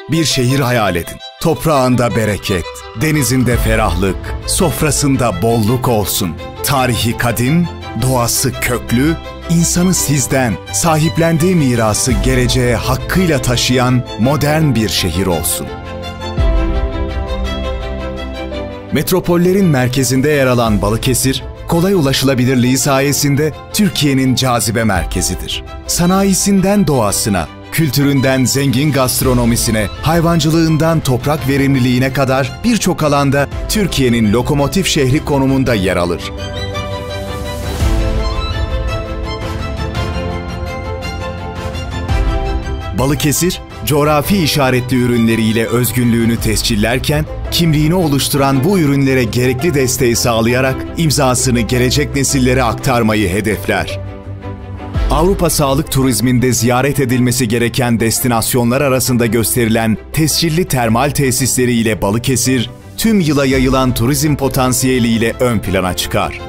Bir şehir hayal edin. Toprağında bereket, denizinde ferahlık, sofrasında bolluk olsun. Tarihi kadim, doğası köklü, insanı sizden, sahiplendiği mirası geleceğe hakkıyla taşıyan modern bir şehir olsun. Metropollerin merkezinde yer alan Balıkesir, kolay ulaşılabilirliği sayesinde Türkiye'nin cazibe merkezidir. Sanayisinden doğasına, kültüründen zengin gastronomisine, hayvancılığından toprak verimliliğine kadar birçok alanda Türkiye'nin lokomotif şehri konumunda yer alır. Balıkesir, coğrafi işaretli ürünleriyle özgünlüğünü tescillerken, kimliğini oluşturan bu ürünlere gerekli desteği sağlayarak imzasını gelecek nesillere aktarmayı hedefler. Avrupa sağlık turizminde ziyaret edilmesi gereken destinasyonlar arasında gösterilen tescilli termal tesisleri ile Balıkesir, tüm yıla yayılan turizm potansiyeliyle ön plana çıkar.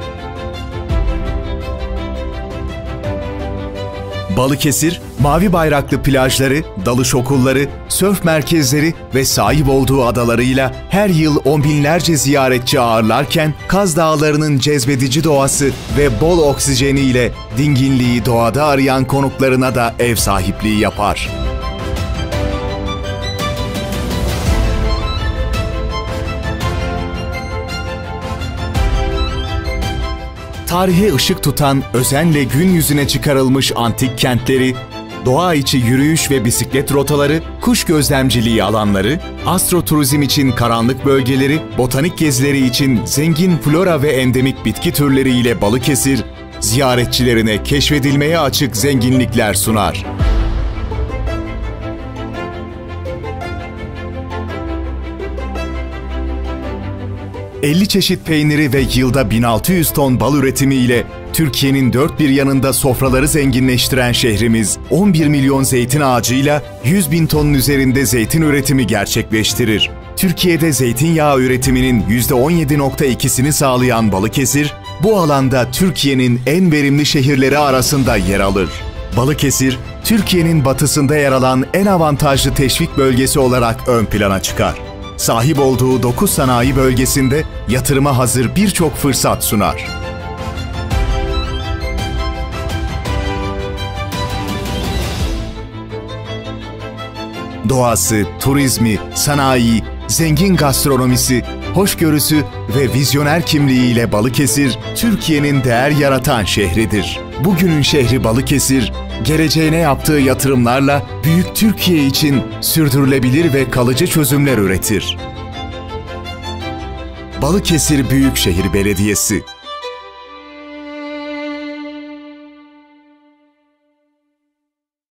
Balıkesir, mavi bayraklı plajları, dalış okulları, sörf merkezleri ve sahip olduğu adalarıyla her yıl on binlerce ziyaretçi ağırlarken, Kaz Dağları'nın cezbedici doğası ve bol oksijeniyle dinginliği doğada arayan konuklarına da ev sahipliği yapar. Tarihe ışık tutan, özenle gün yüzüne çıkarılmış antik kentleri, doğa içi yürüyüş ve bisiklet rotaları, kuş gözlemciliği alanları, astroturizm için karanlık bölgeleri, botanik gezileri için zengin flora ve endemik bitki türleriyle Balıkesir, ziyaretçilerine keşfedilmeye açık zenginlikler sunar. ...50 çeşit peyniri ve yılda 1600 ton bal üretimiyle Türkiye'nin dört bir yanında sofraları zenginleştiren şehrimiz, 11 milyon zeytin ağacıyla 100 bin tonun üzerinde zeytin üretimi gerçekleştirir. Türkiye'de zeytinyağı üretiminin %17.2'sini sağlayan Balıkesir, bu alanda Türkiye'nin en verimli şehirleri arasında yer alır. Balıkesir, Türkiye'nin batısında yer alan en avantajlı teşvik bölgesi olarak ön plana çıkar. Sahip olduğu 9 sanayi bölgesinde yatırıma hazır birçok fırsat sunar. Doğası, turizmi, sanayi, zengin gastronomisi, hoşgörüsü ve vizyoner kimliğiyle Balıkesir, Türkiye'nin değer yaratan şehridir. Bugünün şehri Balıkesir, geleceğine yaptığı yatırımlarla büyük Türkiye için sürdürülebilir ve kalıcı çözümler üretir. Balıkesir Büyükşehir Belediyesi